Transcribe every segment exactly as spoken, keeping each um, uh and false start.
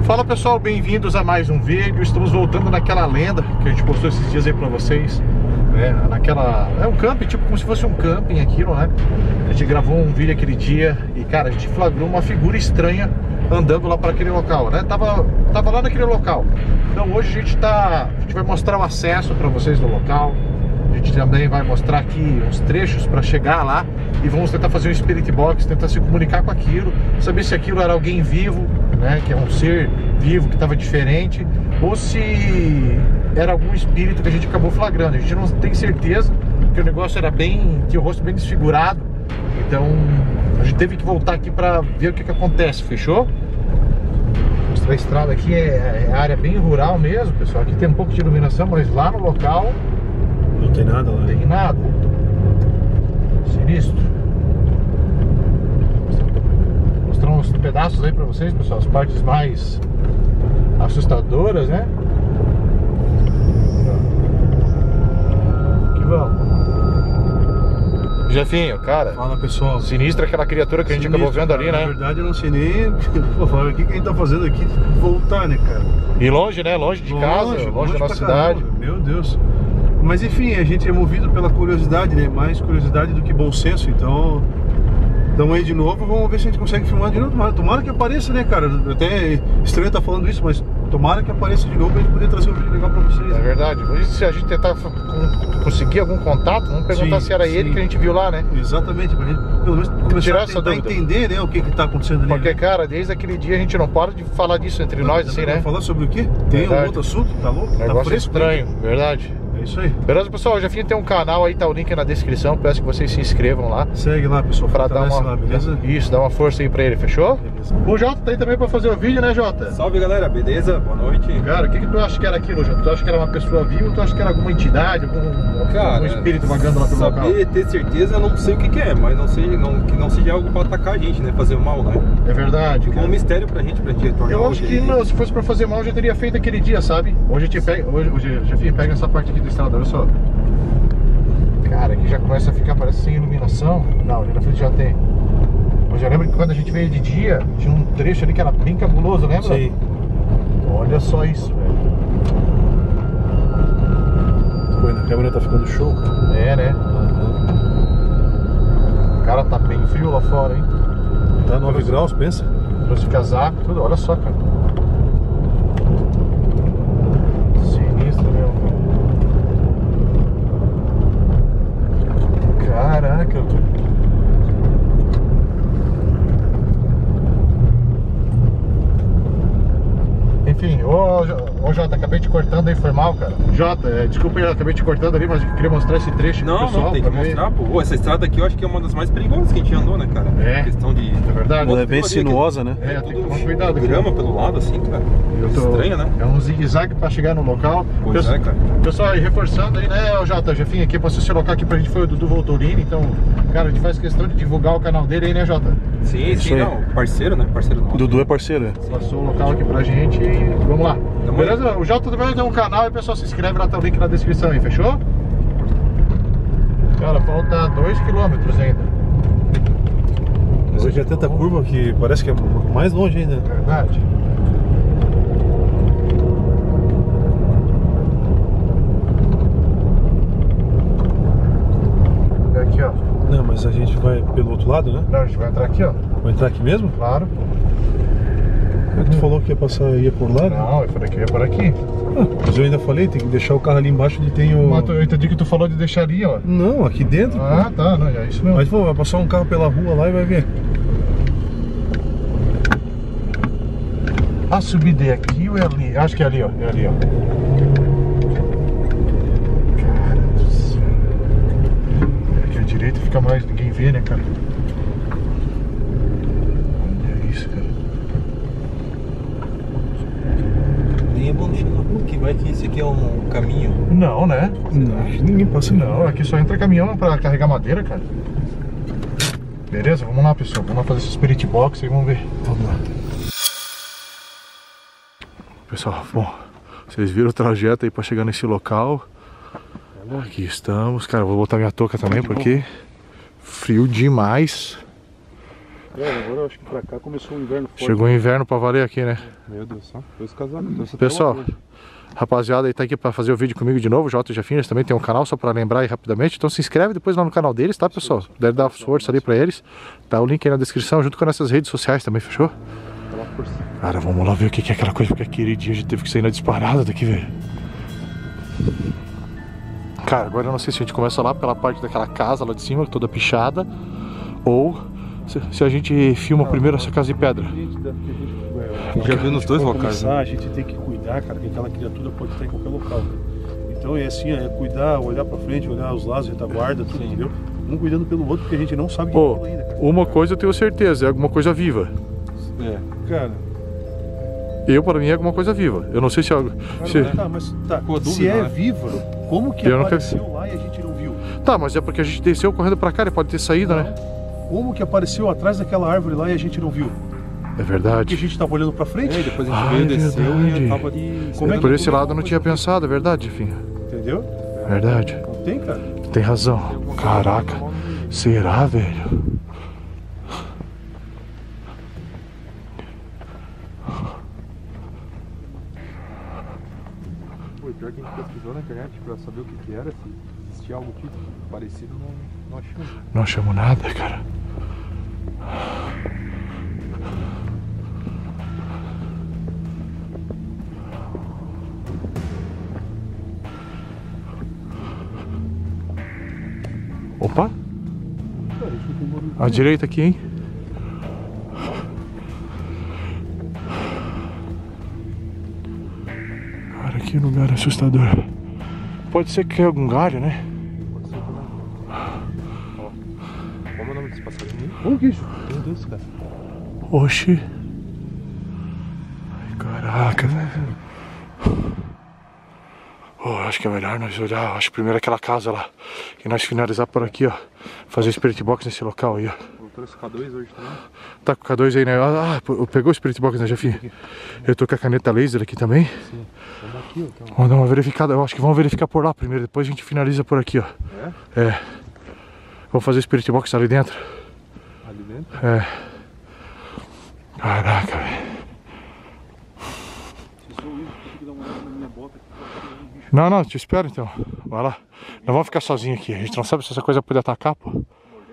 Fala pessoal, bem-vindos a mais um vídeo. Estamos voltando naquela lenda que a gente postou esses dias aí pra vocês, né? Naquela... é um camping, tipo como se fosse um camping aquilo, né? A gente gravou um vídeo aquele dia e, cara, a gente flagrou uma figura estranha andando lá para aquele local, né? Tava, tava lá naquele local. Então hoje a gente tá... a gente vai mostrar o acesso pra vocês no local. A gente também vai mostrar aqui uns trechos para chegar lá e vamos tentar fazer um spirit box, tentar se comunicar com aquilo, saber se aquilo era alguém vivo, né, que é um ser vivo que estava diferente, ou se era algum espírito que a gente acabou flagrando. A gente não tem certeza, porque o negócio era bem, tinha o rosto bem desfigurado. Então a gente teve que voltar aqui para ver o que que acontece, fechou? A estrada aqui é, é área bem rural mesmo, pessoal. Aqui tem um pouco de iluminação, mas lá no local não tem nada lá. Não tem nada. Sinistro. Vou mostrar uns pedaços aí pra vocês, pessoal. As partes mais assustadoras, né? Aqui vamos. Jefinho, cara. Fala pessoal. Sinistra aquela criatura que a gente Sinistro, acabou vendo ali, cara. né? Na verdade eu não sei nem Pô, o que, que a gente tá fazendo aqui. Voltar, né, cara? E longe, né? Longe de longe, casa, longe, longe da nossa cidade. Caramba, meu Deus. Mas enfim, a gente é movido pela curiosidade, né? Mais curiosidade do que bom senso, então... Então aí de novo, vamos ver se a gente consegue filmar de novo. Tomara, tomara que apareça, né, cara? Até estranho estar falando isso, mas tomara que apareça de novo pra gente poder trazer um vídeo legal pra vocês. É verdade. Hoje, se a gente tentar conseguir algum contato, vamos perguntar sim, se era sim. ele que a gente viu lá, né? Exatamente, pra gente pelo menos começar tirar a essa tentar dúvida. entender, né, o que que tá acontecendo ali. Porque, né? cara, desde aquele dia a gente não para de falar disso entre Não, nós, assim, né? Falar sobre o quê? Tem verdade. um outro assunto? Tá louco? Negócio Tá fresco, estranho, né? verdade. É isso aí. Beleza, pessoal? O Jefinho tem um canal aí, tá o link na descrição. Peço que vocês se inscrevam lá. Segue lá, pessoal, pra dar uma... lá, beleza? Isso, dá uma força aí pra ele, fechou? Beleza. O Jota tá aí também pra fazer o vídeo, né, Jota? Salve, galera, beleza? Boa noite. Cara, o que que tu acha que era aquilo, Jota? Tu acha que era uma pessoa viva ou tu acha que era alguma entidade, algum, cara, algum espírito vagando lá pelo local? Saber, ter certeza, eu não sei o que que é, mas não sei, não, que não seja algo pra atacar a gente, né? Fazer mal, né? É verdade, Ficou um mistério pra gente, pra gente retornar. Eu acho que aí. não, se fosse pra fazer mal, eu já teria feito aquele dia, sabe? Hoje a gente pega, hoje, hoje, Jefinho, pega essa parte aqui do estrada, olha só. Cara, aqui já começa a ficar, parece sem iluminação. Não, ali na frente já tem. Mas eu lembro que quando a gente veio de dia, tinha um trecho ali que era bem cabuloso, lembra? Sim. Olha só isso, velho. Pô, na câmera tá ficando show. É, né? Uhum. Cara, tá bem frio lá fora, hein? Tá nove graus, pensa? Trouxe casaco, tudo, olha só, cara. Sinistro mesmo, cara. Caraca, eu tô... Enfim, ô, ô Jota, acabei te cortando aí, foi mal, cara. Jota, é, desculpa aí, eu acabei te cortando ali, mas eu queria mostrar esse trecho não, pro pessoal. Não, tem que ver. mostrar, pô. Essa estrada aqui eu acho que é uma das mais perigosas que a gente andou, né, cara? É. A questão de... É verdade. Ela é bem sinuosa, né? É, É, tem que tudo tomar cuidado aqui. grama pelo lado, assim, cara. Eu tô... Estranho, né? É um zigue-zague pra chegar no local. Pois Pessoal, é, cara. Pessoal, e reforçando aí, né, o Jota, Jefinho aqui, passou esse local aqui pra gente, foi o Dudu Voltolini, então, cara, a gente faz questão de divulgar o canal dele aí, né, Jota? Sim, sim, aí. não. Parceiro, né? Parceiro nosso. Dudu é parceiro, é? Passou o local aqui pra gente e vamos lá. Tamo Beleza? O Jota também tem um canal e pessoal se inscreve lá, tá o link na descrição aí, fechou? Cara, falta dois quilômetros ainda. Mas hoje é tanta curva que parece que é mais longe ainda. Verdade. Aqui, ó. Não, mas a gente vai pelo outro lado, né? Não, a gente vai entrar aqui, ó. Vai entrar aqui mesmo? Claro. Tu falou que ia passar, ia por lá, né? Não, eu falei que ia por aqui. Ah, mas eu ainda falei, tem que deixar o carro ali embaixo onde tem o... Mas eu entendi que tu falou de deixar ali, ó. Não, aqui dentro. Ah, tá, não, é isso mesmo. Mas pô, vai passar um carro pela rua lá e vai ver. A subida é aqui ou é ali? Acho que é ali, ó. É ali, ó. Cara do céu. Aqui à direita fica mais, ninguém vê, né, cara? Olha isso, cara. Nem é bom deixar na rua, que vai que esse aqui é um caminho. Não, né? Não, ninguém passa. Não, aqui só entra caminhão pra carregar madeira, cara. Beleza? Vamos lá, pessoal. Vamos lá fazer esse spirit box e vamos ver. Vamos lá. Pessoal, bom, vocês viram o trajeto aí pra chegar nesse local. Aqui estamos. Cara, eu vou botar minha touca também porque frio demais. É, agora eu acho que pra cá começou o inverno forte. Chegou o inverno pra valer aqui, né? Meu Deus do céu, dois casacos. Pessoal, rapaziada aí tá aqui pra fazer o vídeo comigo de novo, o Jota Jafim, eles também tem um canal, só pra lembrar aí rapidamente. Então se inscreve depois lá no canal deles, tá, pessoal? Deve dar força ali pra eles. Tá o link aí na descrição, junto com nessas redes sociais também, fechou? Cara, vamos lá ver o que é aquela coisa, porque aquele dia a gente teve que sair na disparada daqui, velho. Cara, agora eu não sei se a gente começa lá pela parte daquela casa lá de cima, toda pichada, ou se, se a gente filma primeiro essa casa de pedra. Já viu nos dois locais, né? A gente tem que cuidar, cara, que aquela criatura pode estar em qualquer local. Então é assim, é cuidar, olhar pra frente, olhar os lados, retaguarda, tudo, entendeu? Um cuidando pelo outro, porque a gente não sabe o que Pô, é aquilo ainda, cara. uma coisa eu tenho certeza, é alguma coisa viva. É. Cara... Eu, para mim, é alguma coisa viva. Eu não sei se... Cara, se... tá, mas tá, Pô, dúvida, se é né? viva, como que Eu não apareceu quero- lá e a gente não viu? Tá, mas é porque a gente desceu correndo pra cá, ele pode ter saído, né? Como que apareceu atrás daquela árvore lá e a gente não viu? É Porque a verdade. gente tava olhando pra frente, É, depois a gente Ah, veio, é desceu verdade. e tava ali. Como é que- Por esse lado eu não tinha pensado, é verdade, enfim. entendeu? Verdade. Não tem, cara. Tem razão. Caraca. Será, velho? Pô, pior que a gente pesquisou na internet pra saber o que que era, se existia algo tipo parecido, não, não achamos. Não achamos nada, cara. Opa! À direita aqui, hein? Cara, que lugar assustador. Pode ser que é algum galho, né? Pode ser também. Ó. Qual é o nome desse passarinho? Como que é isso? Meu Deus, cara. Oxi. Ai, caraca, velho. Oh, acho que é melhor nós olhar, acho primeiro aquela casa lá. E nós finalizar por aqui, ó. Fazer Spirit Box nesse local aí, ó. Eu trouxe o K dois hoje também. Tá com o K dois aí, né? Ah, pô, pegou o Spirit Box, né, Jafim? Eu tô com a caneta laser aqui também. Sim. Vamos aqui, ó. Então. Vamos dar uma verificada, eu acho que vamos verificar por lá primeiro, depois a gente finaliza por aqui, ó. É? É. Vamos fazer o Spirit Box ali dentro. Ali dentro? É. Caraca, velho. Não, não, te espero então. Vai lá. Não vamos ficar sozinhos aqui. A gente não sabe se essa coisa pode atacar, pô.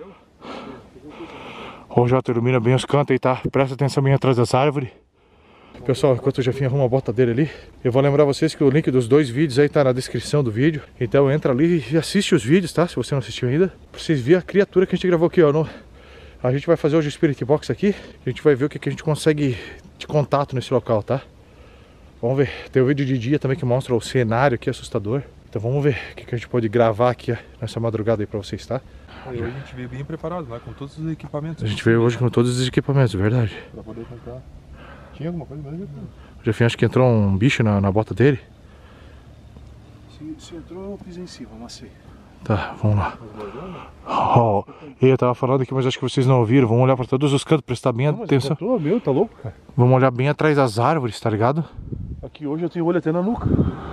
O Jota ilumina bem os cantos aí, tá? Presta atenção bem atrás das árvores. Pessoal, enquanto o Jafim arruma a bota dele ali, eu vou lembrar vocês que o link dos dois vídeos aí tá na descrição do vídeo. Então entra ali e assiste os vídeos, tá? Se você não assistiu ainda. Pra vocês verem a criatura que a gente gravou aqui, ó. No... A gente vai fazer hoje o Spirit Box aqui. A gente vai ver o que, que a gente consegue de contato nesse local, tá? Vamos ver. Tem um vídeo de dia também que mostra o cenário aqui assustador. Então vamos ver o que, que a gente pode gravar aqui, ó, nessa madrugada aí pra vocês, tá? Hoje a gente veio bem preparado, né? Com todos os equipamentos. A gente veio hoje com todos os equipamentos, verdade. Pra poder comprar. Tinha alguma coisa mesmo? O Jafim acho que entrou um bicho na, na bota dele. Se, se entrou, eu pisei em cima, amassei. Tá, vamos lá. Ó, eu tava falando aqui, mas acho que vocês não ouviram. Vamos olhar pra todos os cantos, prestar bem atenção. Tô, meu, tá louco, cara? Vamos olhar bem atrás das árvores, tá ligado? Aqui hoje eu tenho olho até na nuca.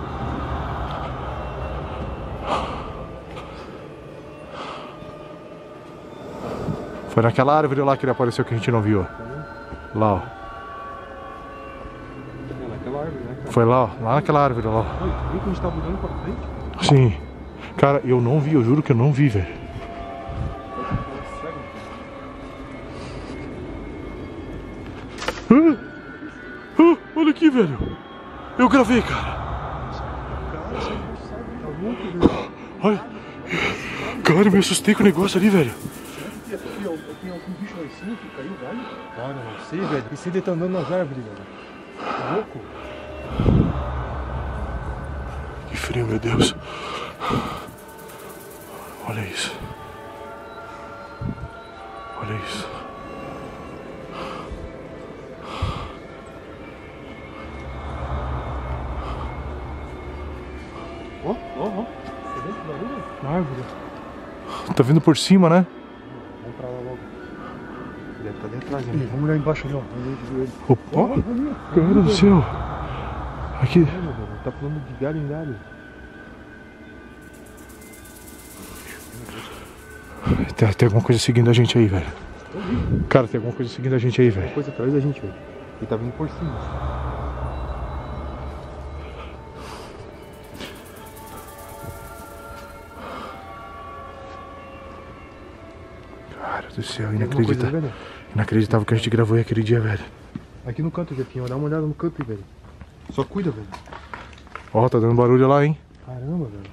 Foi naquela árvore lá que ele apareceu que a gente não viu, ó. Lá, ó. É naquela árvore, né? Foi lá, ó. Lá naquela árvore, lá, ó. Olha, tu viu que a gente tava olhando pra frente? Sim. Cara, eu não vi, eu juro que eu não vi, velho. Ah, ah, olha aqui, velho. Eu gravei, cara. Olha. Cara, eu me assustei com o negócio ali, velho. Tem algum bicho lá em cima que caiu, galho? Cara, não sei, velho. E se ele tá andando nas árvores, velho? Tá louco? Que frio, meu Deus. Olha isso. Olha isso. Ó, ó, ó. Tá dentro da árvore? Na árvore. Tá vindo por cima, né? Vamos pra lá logo. Deve estar dentro da Ih, gente. vamos olhar embaixo ali, ó. Vamos ver de joelho. Opa! Cara do céu! Aqui. Tá pulando de galho em galho. Tem, tem alguma coisa seguindo a gente aí, velho. Cara, tem alguma coisa seguindo a gente aí, velho. Coisa atrás da gente, velho. Ele tá vindo por cima. Cara do céu, Tem alguma coisa inacreditável. aí, velho? Inacreditável que a gente gravou aí aquele dia, velho. Aqui no canto, Jefinho, dá uma olhada no canto aí, velho. Só cuida, velho. Ó, tá dando barulho lá, hein? Caramba, velho.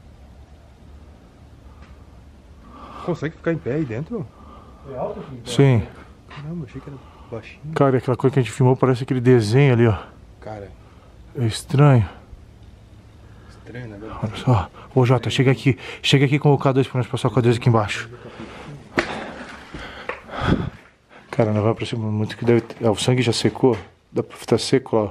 Consegue ficar em pé aí dentro? É alto aqui? Sim. Caramba, achei que era baixinho. Cara, aquela coisa que a gente filmou parece aquele desenho ali, ó. Cara, É estranho. estranho, né, velho? Olha só. Ô, Jota, chega aqui. Chega aqui com o K dois pra nós passar o K dois aqui embaixo. Cara, não vai pra cima muito que deve ter... Ah, o sangue já secou. Dá pra estar seco lá, ó.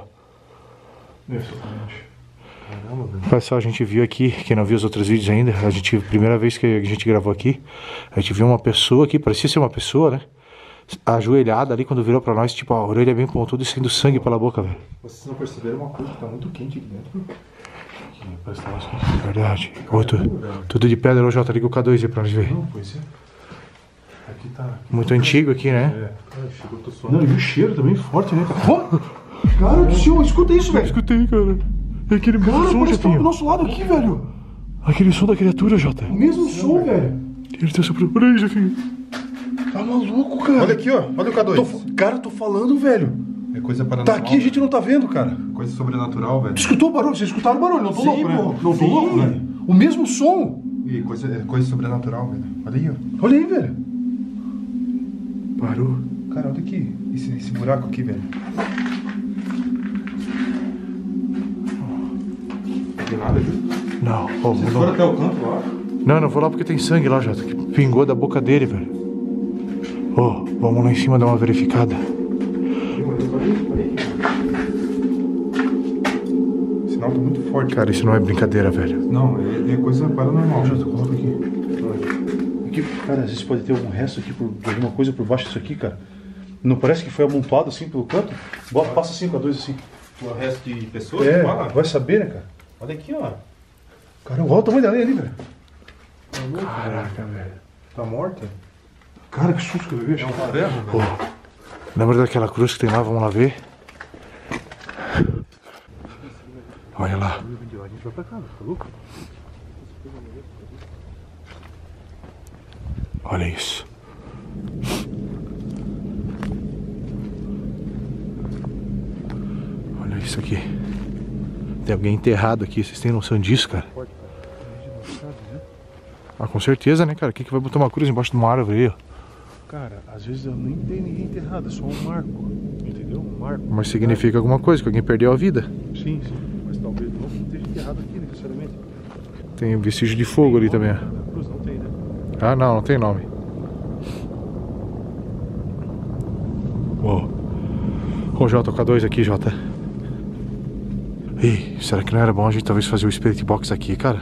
Caramba, velho. Pessoal, a gente viu aqui, quem não viu os outros vídeos ainda, a gente, primeira vez que a gente gravou aqui, a gente viu uma pessoa aqui, parecia ser uma pessoa, né? Ajoelhada ali, quando virou pra nós, tipo, a orelha bem pontuda e saindo sangue pela boca, velho. Vocês não perceberam uma coisa que tá muito quente aqui dentro? Aqui, parece que tá mais quente. Verdade. Outro, tudo de pedra, hoje, ó, tá ali com o K dois aí pra nós ver. Não, pois é. Aqui tá... Muito antigo aqui, né? É. Cara, chegou, tô suando. Não, e o cheiro também forte, né, cara? Pô, cara do céu, escuta isso, velho. Escutei, cara. É aquele mesmo Cara, som, parece que tá do Jefinho. nosso lado aqui, velho. Aquele som da criatura, Jota. O mesmo som, velho. Ele tá se procurando aí, Jefinho. Tá maluco, cara. Olha aqui, ó. Olha o K dois. Tô, cara, tô falando, velho. É coisa Tá paranormal. aqui, a gente não tá vendo, cara. Coisa sobrenatural, velho. Escutou o barulho? Vocês escutaram o barulho? Não tô Sim, louco, né? pô. Não tô Sim. louco, velho. O mesmo som. E coisa, é coisa sobrenatural, velho. Olha aí, ó. Olha aí, velho. Parou. Cara, olha aqui. Esse, esse buraco aqui, velho. Não tem nada aqui. Não, ó, Vocês não. foram até o canto lá? Não, não vou lá porque tem sangue lá, Jota, que pingou da boca dele, velho. Ô, vamos lá em cima dar uma verificada. O sinal tá muito forte. Cara, isso não é brincadeira, velho. Não, é, é coisa paranormal. Jota, coloca aqui. Aqui, cara, às vezes pode ter algum resto aqui, por, de alguma coisa por baixo disso aqui, cara. Não parece que foi amontoado assim pelo canto? Bota, passa assim com a dois assim. O resto de pessoas? É, Fala. vai saber, né, cara? Olha aqui, ó. Cara, olha o tamanho da areia ali, velho. Caraca, velho. Tá morta? Cara, que susto que eu vi. É um ferro, Ô, velho. lembra daquela cruz que tem lá? Vamos lá ver. Olha lá. A gente vai pra casa, tá louco? Olha isso. Olha isso aqui. Tem alguém enterrado aqui. Vocês têm noção disso, cara? Ah, com certeza, né, cara? Quem que vai botar uma cruz embaixo de uma árvore aí, ó? Cara, às vezes eu nem tem ninguém enterrado, é só um marco. Entendeu? Um marco. Mas significa alguma coisa, que alguém perdeu a vida. Sim, sim. Mas talvez não esteja enterrado aqui, necessariamente. Tem um vestígio de fogo ali também, ó. Na cruz não tem, né? Ah, não, não tem nome. Ô, ô Jota, o K dois aqui, Jota. Ih, será que não era bom a gente talvez fazer o Spirit Box aqui, cara?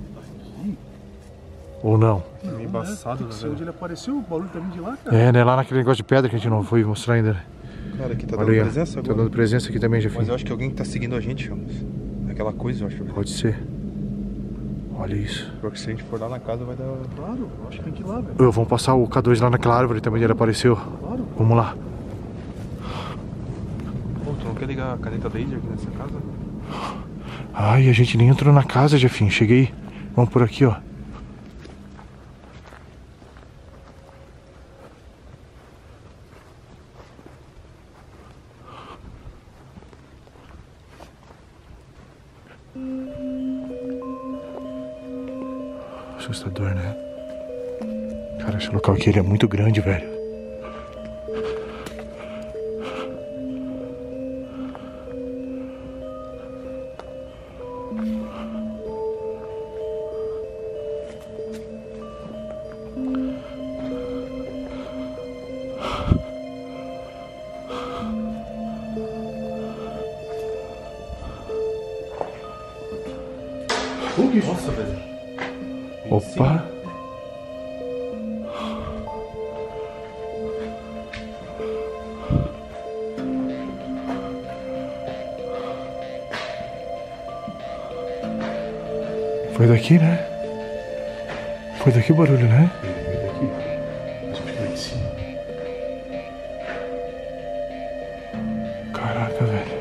Ou não? É meio embaçado, né, Se velho? onde ele apareceu, o barulho tá vindo de lá, cara. É, né? Lá naquele negócio de pedra que a gente não foi mostrar ainda, né? Cara, aqui tá Olha dando aí, ó. presença Tá agora. dando presença aqui também, já Mas eu acho que alguém tá seguindo a gente, Ramos. Aquela coisa, eu acho. velho. Pode ser. Olha isso. Porque se a gente for lá na casa vai dar... Claro, eu acho que tem que ir lá, velho. Ô, vamos passar o K dois lá naquela árvore também, ele apareceu. Claro. Vamos lá. Pô, tu não quer ligar a caneta laser aqui nessa casa? Ai, a gente nem entrou na casa, Jefinho. Cheguei. Vamos por aqui, ó. Assustador, né? Cara, esse local aqui ele é muito grande, velho. Nossa, velho. Opa! Foi daqui, né? Foi daqui o barulho, né? Veio daqui. Acho que vai de cima. Caraca, velho.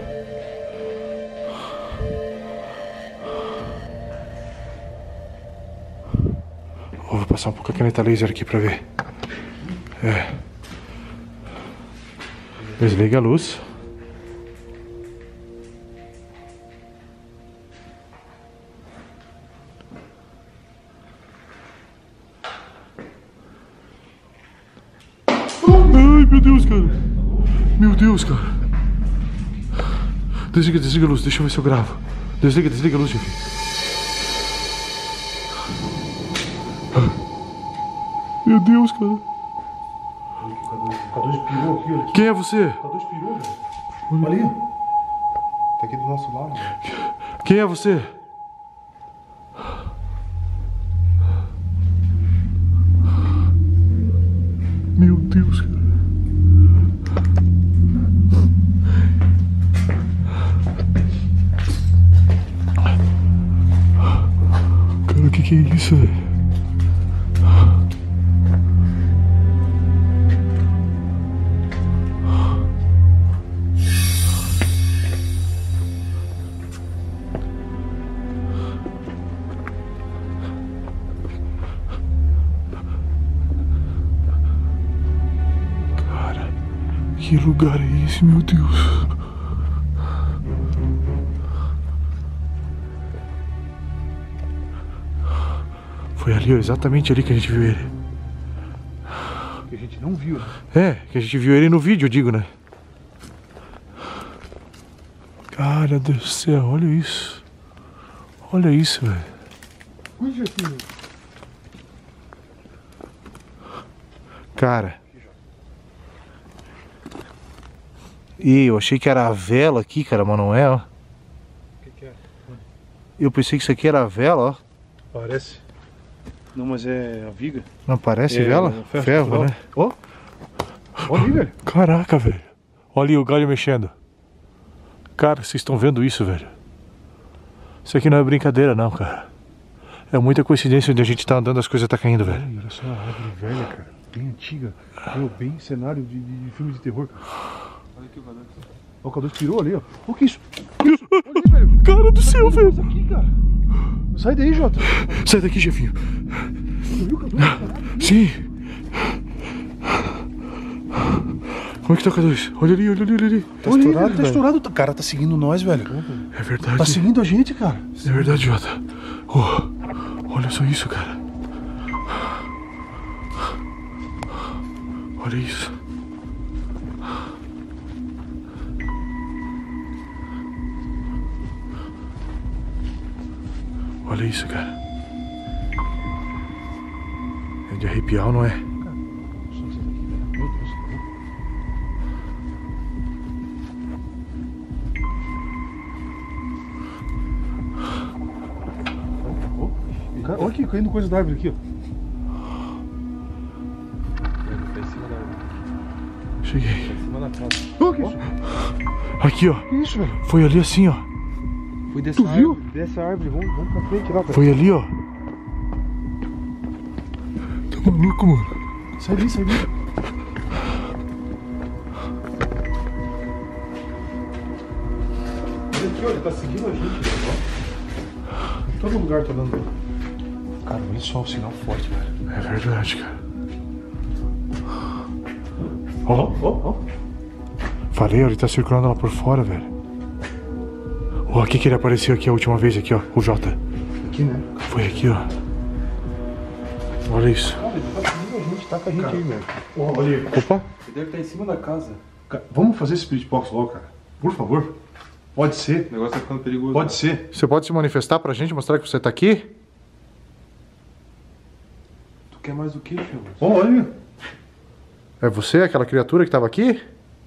Oh, vou passar um pouco a caneta laser aqui pra ver. É. Desliga a luz. Ai, meu Deus, cara. Meu Deus, cara. Desliga, desliga a luz. Deixa eu ver se eu gravo. Desliga, desliga a luz, gente. Meu Deus, cara. O K dois pirou aqui, olha. Quem é você? O K dois pirou, velho. Olha ali. Tá aqui do nosso lado, velho. Quem é você? Meu Deus, cara. Cara, o que que é isso, velho? Que lugar é esse, meu Deus? Foi ali, ó, exatamente ali que a gente viu ele. Que a gente não viu, né? É, que a gente viu ele no vídeo, eu digo, né? Cara do céu, olha isso. Olha isso, velho. Onde é que... Cara. E eu achei que era a vela aqui, cara, mas não é, ó. O que que é? Eu pensei que isso aqui era a vela, ó. Parece. Não, mas é a viga. Não parece É, vela? é ferro Ferro, estrutural. né? Ó. Olha ali, velho. Caraca, velho. Olha aí o galho mexendo. Cara, vocês estão vendo isso, velho? Isso aqui não é brincadeira, não, cara. É muita coincidência onde a gente tá andando, as coisas tá caindo, velho. Olha só a árvore velha, cara. Bem antiga. Meu, bem cenário de, de, de filme de terror, cara. Olha aqui o K dois. Ó, o K dois pirou ali, ó. O que é isso? Olha ali, velho. Cara do céu, velho. Isso aqui, cara. Sai daí, Jota. Sai daqui, chefinho. Tu viu o K dois? Caralho. Sim. Como é que tá o K dois? Olha ali, olha ali, olha ali. Tá Olha aí, estourado, velho, tá velho. estourado. O cara tá seguindo nós, velho. É verdade. Tá seguindo a gente, cara. É verdade, Jota. Oh, olha só isso, cara. Olha isso. Olha isso, cara. É de arrepiar, não é? Meu Deus. Cara, olha aqui, caindo coisa da árvore aqui, ó. Ele tá em cima da árvore. Cheguei. Tá em cima da casa. Olha que isso? Aqui, ó. Que isso, velho? Foi ali assim, ó. Fui dessa Tu viu? árvore. Dessa árvore. Vamos, vamos pra frente lá, velho. Foi ali, ó. Tá maluco, mano? Sai daí, sai daí. Olha aqui, olha, ele tá seguindo a gente, ó. Em todo lugar tá dando. Cara, olha só o sinal forte, velho. É verdade, cara. Ó, Ó, ó. falei, ó, ele tá circulando lá por fora, velho. Ó, aqui que ele apareceu aqui a última vez, aqui, ó. O Jota. Aqui, né? Foi aqui, ó. Olha isso. Cara, ele tá seguindo a gente. Tá com a gente Cara. aí, velho. Ó, olha aí. Opa. Ele deve estar em cima da casa. Ca- Vamos fazer esse spirit box logo, cara. Por favor. Pode ser. O negócio tá ficando perigoso. Pode né? ser. Você pode se manifestar pra gente, mostrar que você tá aqui? Tu quer mais o que, filho? Ó, olha. É você, aquela criatura que tava aqui?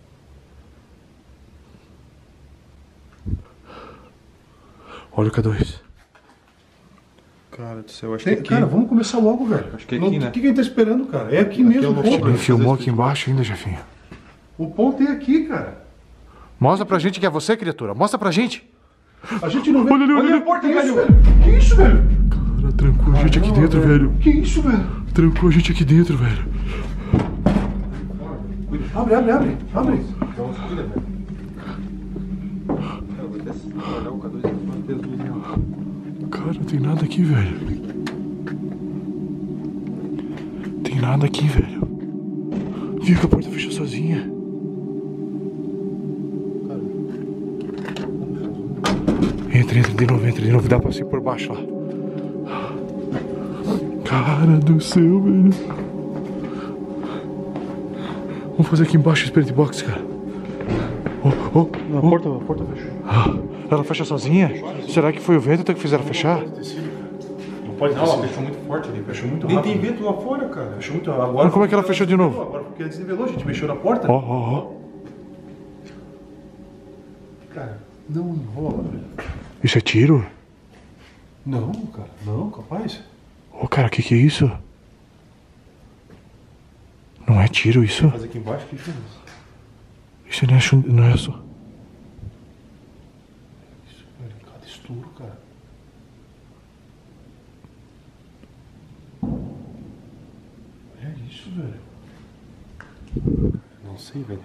Olha o K dois. Cara do céu, acho Tem- que aqui... Cara, vamos começar logo, velho. Acho que é Não- aqui, né? O que que a gente tá esperando, cara? É aqui Aqui mesmo é o o local ponto. pra- Ele filmou aqui embaixo ainda, chefinho. O ponto é aqui, cara. Mostra pra gente que é você, criatura. Mostra pra gente. A gente não vê. Olha ali, olha ali. a porta, velho. Que isso, velho? Cara, trancou a gente aqui dentro, velho. Que isso, velho? Trancou a gente aqui dentro, velho. Abre, abre, abre. Abre. Então, cuida, velho. Olha o K dois fez luz, né? Cara, não tem nada aqui, velho. Tem nada aqui, velho. Viu que a porta fechou sozinha. Entra, entra de novo, entra de novo. Dá pra ir por baixo lá. Cara do céu, velho. Vamos fazer aqui embaixo o Spirit Box, cara. Oh, oh, Na oh. porta, a porta fechou. Ela fecha sozinha? Será que foi o vento que fez ela fechar? Não pode Não, ter ela sido. fechou muito forte ali. Fechou muito Nem rápido. tem vento lá fora, cara. Fechou muito rápido. Mas como é que ela fechou de novo? Agora porque ela desnivelou, a gente mexeu na porta. Ó, ó, ó. Cara, não enrola, velho. Isso é tiro? Não, cara, não, capaz. Ô, cara, o que que é isso? Não é tiro isso? Fazer aqui embaixo, que diferença? Isso não é, chun- não é só... Isso, velho, cada estouro, cara. É isso, velho. Não sei, velho.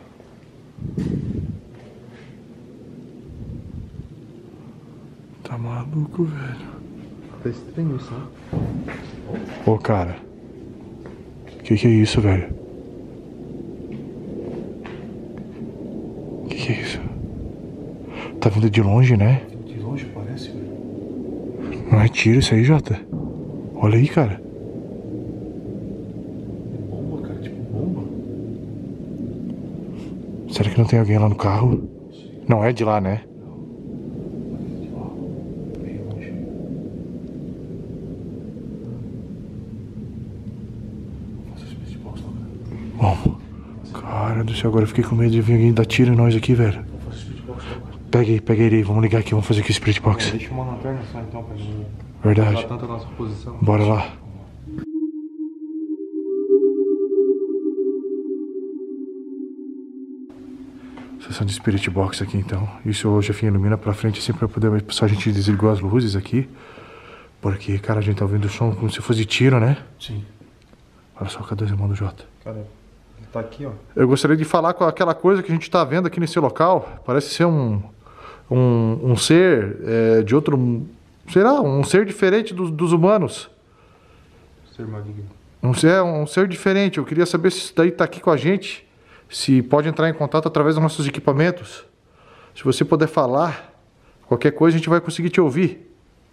Tá maluco, velho. Tá estranho isso, né? Ô, cara. Que que é isso, velho? Que que é isso? Tá vindo de longe, né? De longe parece, velho. Não é tiro isso aí, Jota? Olha aí, cara. É bomba, cara, tipo bomba. Será que não tem alguém lá no carro? Não é de lá, né? Bem longe. Vamos fazer esse box lá, cara. Vamos. Cara do céu, agora eu fiquei com medo de vir alguém dar tiro em nós aqui, velho. Vamos fazer esse box lá, cara. Pega aí, pega ele aí. Vamos ligar aqui, vamos fazer aqui o Spirit Box. Deixa uma lanterna só então pra não Verdade. usar tanto a nossa posição. Bora lá. Sessão de Spirit Box aqui então. Isso hoje a fim ilumina pra frente assim pra poder passar. A gente desligou as luzes aqui. Porque, cara, a gente tá ouvindo o som como se fosse de tiro, né? Sim. Olha só, cadê o irmão do Jota? Cara, ele tá aqui, ó. Eu gostaria de falar com aquela coisa que a gente tá vendo aqui nesse local. Parece ser um, um, um ser é, de outro... Sei lá, um ser diferente dos, dos humanos. Ser maligno. Um ser, um ser diferente. Eu queria saber se isso daí tá aqui com a gente. Se pode entrar em contato através dos nossos equipamentos. Se você puder falar, qualquer coisa a gente vai conseguir te ouvir.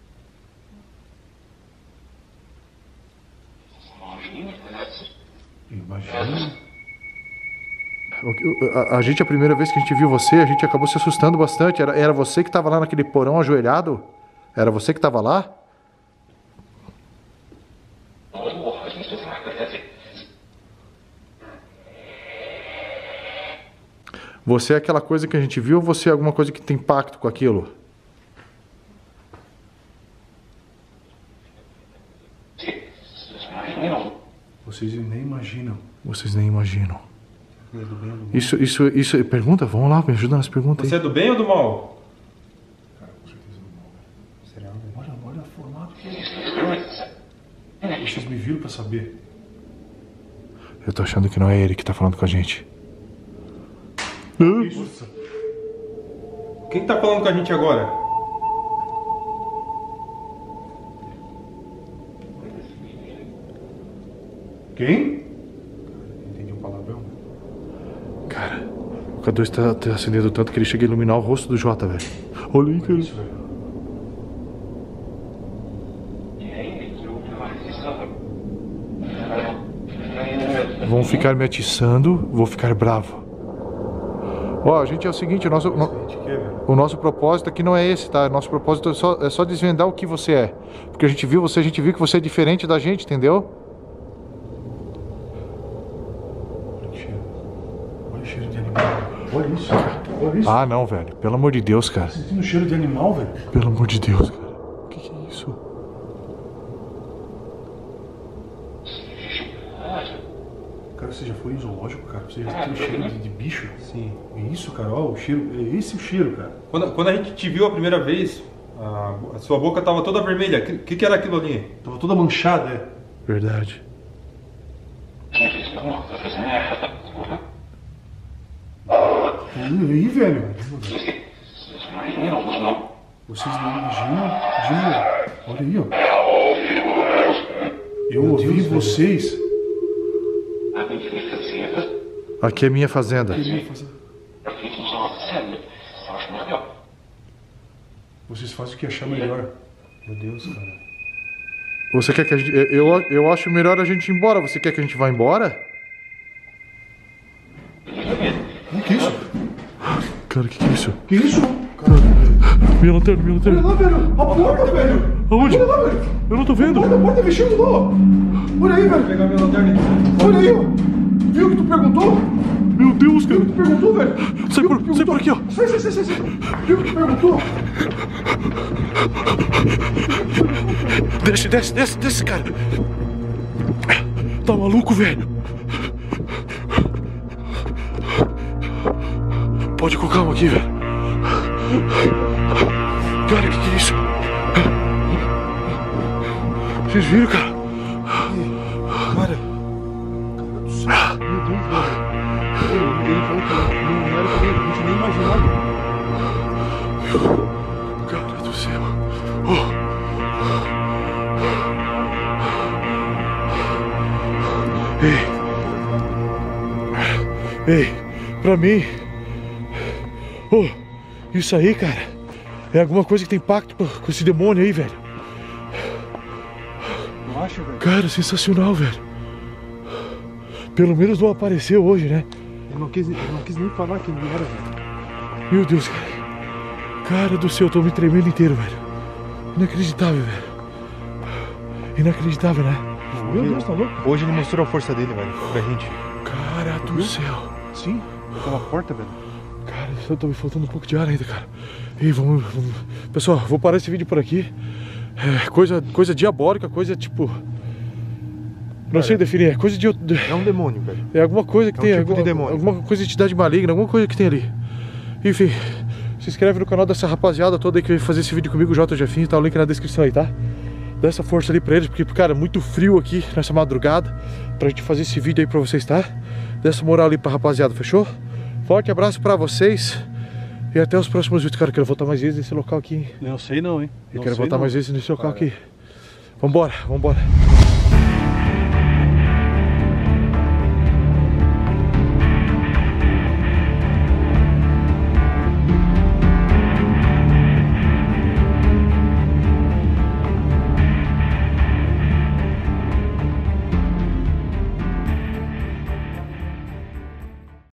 Imagina. O- A, a gente, a primeira vez que a gente viu você, a gente acabou se assustando bastante. Era, era você que estava lá naquele porão ajoelhado? Era você que estava lá? Você é aquela coisa que a gente viu ou você é alguma coisa que tem pacto com aquilo? Vocês nem imaginam. Vocês nem imaginam. Ele é do bem ou do mal? Isso, isso, isso. Pergunta? Vamos lá, me ajuda nas perguntas Você aí. é do bem ou do mal? Cara, com certeza não. Será? velho? Olha, olha o formato que é. Vocês me viram pra saber. Eu tô achando que não é ele que tá falando com a gente. Isso. Quem tá falando com a gente agora? Quem? Entendi um palavrão. Cara, o K dois tá, tá acendendo tanto que ele chega a iluminar o rosto do Jota, velho. Olha aí, cara. Isso, velho. Vão ficar me atiçando, vou ficar bravo. Ó, a gente é o seguinte, o nosso, A no- gente quer, velho. o nosso propósito aqui não é esse, tá? Nosso propósito é só, é só desvendar o que você é. Porque a gente viu você, a gente viu que você é diferente da gente, entendeu? Olha o cheiro. Olha o cheiro de animal. Olha isso. Olha isso. Ah, não, velho. Pelo amor de Deus, cara. Tá sentindo o cheiro de animal, velho? Pelo amor de Deus, cara. O que, que é isso? Cara, você já foi em zoológico, cara? Você já sentiu o cheiro de, de bicho? Sim. É isso, cara. Ó, o cheiro. É esse o cheiro, cara. Quando, quando a gente te viu a primeira vez, a, a sua boca tava toda vermelha. O que, que, que era aquilo ali? Tava toda manchada, é. Verdade. E aí, velho? Vocês não imaginam de novo. Olha aí, ó. Eu Meu ouvi Deus, vocês. Aqui é minha fazenda. Aqui é minha fazenda. Vocês fazem o que achar melhor. Meu Deus, cara. Você quer que a gente... Eu, eu acho melhor a gente ir embora. Você quer que a gente vá embora? O que é isso? Cara, o que, que é isso? Que isso? Minha lanterna, minha lanterna. Olha lá, velho. A porta, velho. Aonde? Olha lá, velho. Eu não tô vendo. Olha a porta mexendo lá. Olha aí, velho. Vou pegar minha lanterna aqui. Olha aí, ó. Viu o que tu perguntou? Meu Deus, cara. Viu o que tu perguntou, velho? Sai por, sai por aqui, ó. Sai, sai, sai, sai, sai. Viu o que tu perguntou? Desce, desce, desce, desce, cara. Tá maluco, velho? Pode ir com calma aqui, velho. Cara, o que, que é isso? Vocês viram, cara? Cara. Meu Deus, velho. Ele falou que não era pra a gente nem imaginava. Cara do céu. Oh. Ei. Ei, pra mim. Oh, isso aí, cara, é alguma coisa que tem pacto com esse demônio aí, velho. Não acha, velho? Cara, sensacional, velho. Pelo menos não apareceu hoje, né? Eu não quis, eu não quis nem falar quem ele era, velho. Meu Deus, cara. Cara do céu, eu tô me tremendo inteiro, velho. Inacreditável, velho. Inacreditável, né? Meu Deus, tá louco? Hoje ele mostrou a força dele, velho, pra gente. Cara do céu. Sim, aquela porta, velho. Cara, eu tô me faltando um pouco de ar ainda, cara. E vamos, vamos... Pessoal, vou parar esse vídeo por aqui. É coisa, coisa diabólica, coisa tipo... Não cara, sei definir, é coisa de... É um demônio, velho. É alguma coisa que é tem... Um tipo alguma, de demônio. Alguma coisa de entidade maligna, alguma coisa que tem ali. Enfim, se inscreve no canal dessa rapaziada toda aí que veio fazer esse vídeo comigo, o J Jefinho, tá o link na descrição aí, tá? Dá essa força ali pra eles, porque, cara, é muito frio aqui nessa madrugada pra gente fazer esse vídeo aí pra vocês, tá? Dá essa moral ali pra rapaziada, fechou? Forte abraço pra vocês e até os próximos vídeos. Cara, eu quero voltar mais vezes nesse local aqui, hein? Não sei não, hein? Eu não quero voltar não. mais vezes nesse local cara. Aqui. Vambora, vambora.